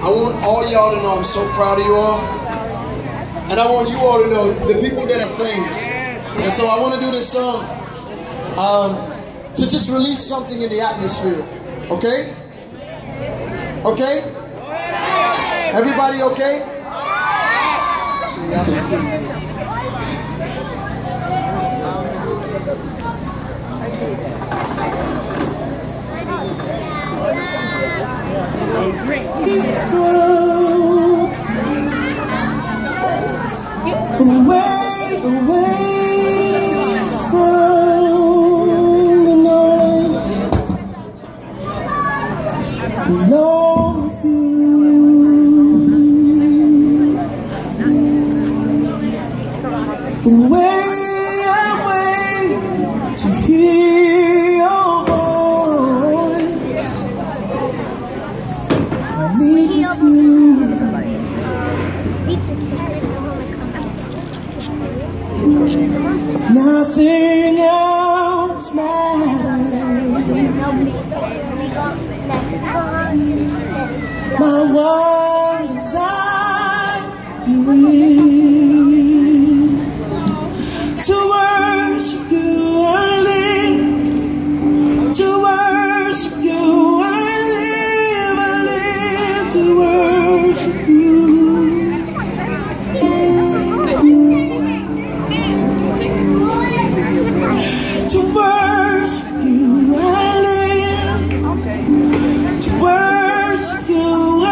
I want all y'all to know I'm so proud of you all. And I want you all to know the people that are things. And so I want to do this song to just release something in the atmosphere. Okay? Okay? Everybody okay? Away, away from the noise, alone with you. Away, away to hear your voice. I need you. Nothing else matters. My one desire is to worship you. I live to worship you. I live to worship you. To worship you, I live. To worship you, I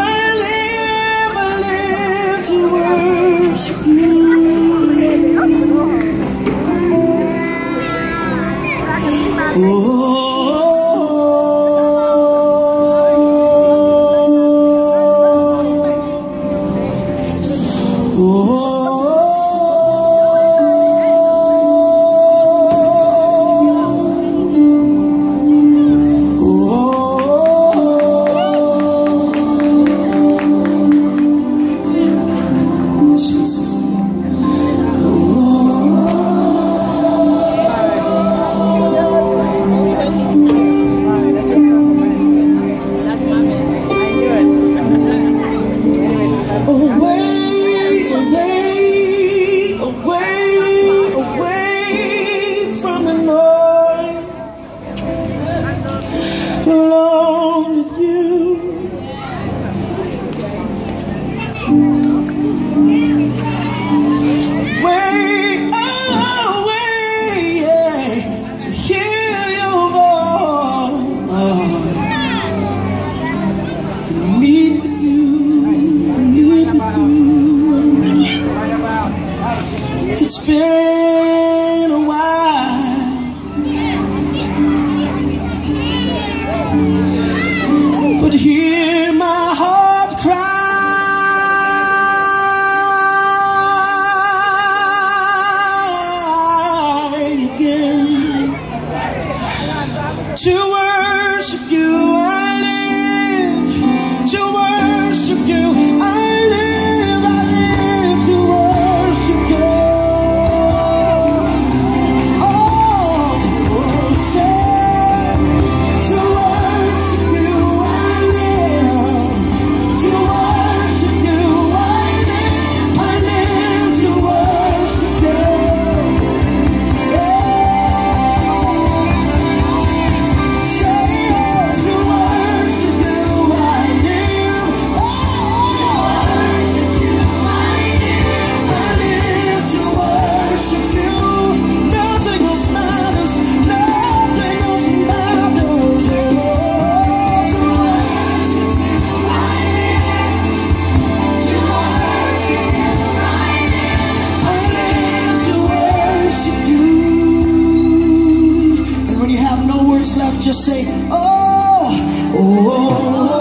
live to worship you. It's been a while, but hear my heart cry again. To worship you I live, to worship you I live to worship you. Left, just say, oh, oh, oh.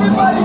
Everybody